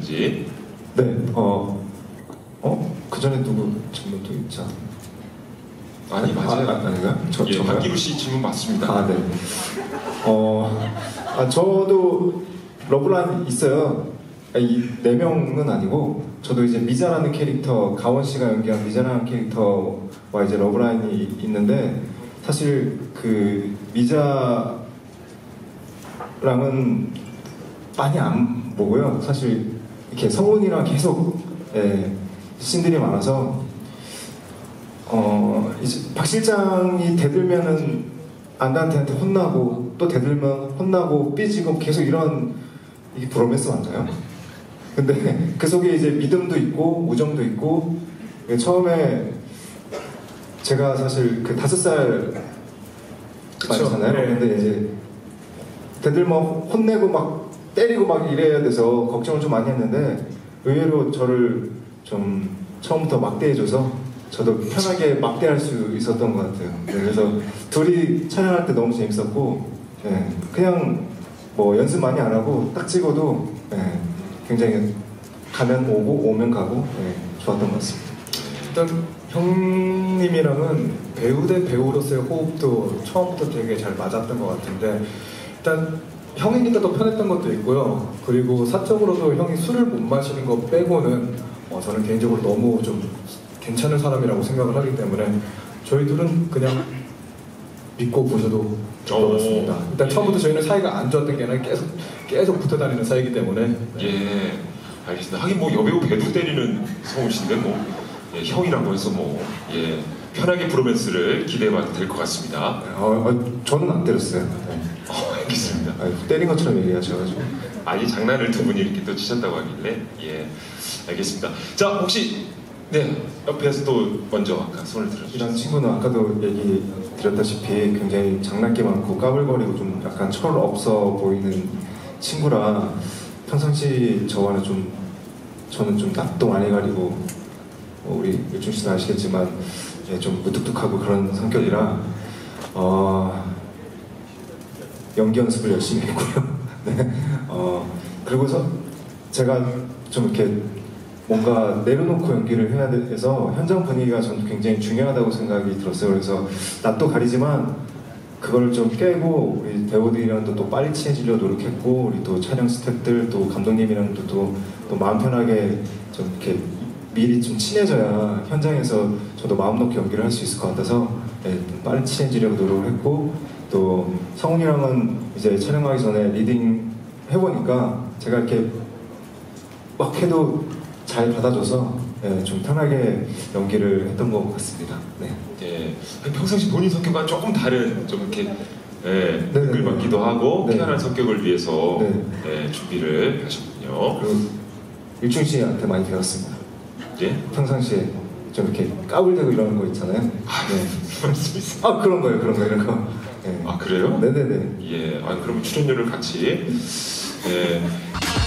있었는지. 네, 그 전에 누구 질문 또 있지 않나요? 아니, 맞아요. 아닌가요? 예, 박기루 씨 질문 맞습니다. 아, 네. 저도 러브라인 있어요. 이 4명은 아니고, 저도 이제 미자라는 캐릭터, 가원 씨가 연기한 미자라는 캐릭터와 이제 러브라인이 있는데, 사실 그 미자랑은 많이 안 보고요. 사실 이렇게 성훈이랑 계속 씬들이 많아서 이제 박 실장이 대들면은 안단테한테 혼나고 또 대들면 혼나고 삐지고 계속 이런 이게 브로맨스 맞나요? 근데 그 속에 이제 믿음도 있고 우정도 있고 처음에 제가 사실 그 5살 많잖아요. 네. 근데 이제 대들면 혼내고 막 때리고 막 이래야 돼서 걱정을 좀 많이 했는데 의외로 저를 좀 처음부터 막대해줘서 저도 편하게 막대할 수 있었던 것 같아요. 네, 그래서 둘이 촬영할 때 너무 재밌었고 그냥 뭐 연습 많이 안 하고 딱 찍어도 굉장히 가면 오고 오면 가고 좋았던 것 같습니다. 일단 형님이랑은 배우 대 배우로서의 호흡도 처음부터 되게 잘 맞았던 것 같은데 일단 형이니까 더 편했던 것도 있고요. 그리고 사적으로도 형이 술을 못 마시는 거 빼고는 저는 개인적으로 너무 좀 괜찮은 사람이라고 생각을 하기 때문에 저희 둘은 그냥 믿고 보셔도 좋을 것 같습니다. 일단 처음부터 저희는 사이가 안 좋았던 게 아니라 계속 붙어 다니는 사이이기 때문에 예, 알겠습니다. 하긴 뭐 여배우 배도 때리는 성훈 씨인데 뭐 형이라고 해서 뭐 편하게 브로맨스를 기대해봐도 될 것 같습니다. 저는 안 때렸어요. 알겠습니다. 때린 것처럼 얘기하셔가지고. 아니 장난을 두 분이 이렇게 또 치셨다고 하길래 알겠습니다. 자 혹시 옆에서 또 먼저 아까 손을 들어주셨어요. 이런 친구는 아까도 얘기 드렸다시피 굉장히 장난기 많고 까불거리고 좀 약간 철 없어 보이는 친구라 평상시 저와는 저는 좀 낯도 많이 가리고 우리 일중 씨도 아시겠지만 좀 무뚝뚝하고 그런 성격이라 연기 연습을 열심히 했고요. 네. 그리고서 제가 좀 이렇게 뭔가 내려놓고 연기를 해야 돼서 현장 분위기가 저는 굉장히 중요하다고 생각이 들었어요. 그래서 낯도 가리지만 그걸 좀 깨고 우리 배우들이랑도 또 빨리 친해지려고 노력했고 우리 또 촬영 스태프들 또 감독님이랑도 또 마음 편하게 좀 이렇게 미리 좀 친해져야 현장에서 저도 마음 놓고 연기를 할 수 있을 것 같아서 빨리 친해지려고 노력을 했고 또 성훈이랑은 이제 촬영하기 전에 리딩 해보니까 제가 이렇게 막 해도 잘 받아줘서 좀 편하게 연기를 했던 것 같습니다. 네. 평상시 본인 성격과 조금 다른 좀 이렇게 능글맞기도 하고 피어난 성격을 위해서 준비를 하셨군요. 그리고 일중 씨한테 많이 배웠습니다. 평상시에 좀 이렇게 까불대고 이러는 거 있잖아요. 그런 거예요, 이런 거. 아 그래요? 네네네. 그럼 출연료를 같이.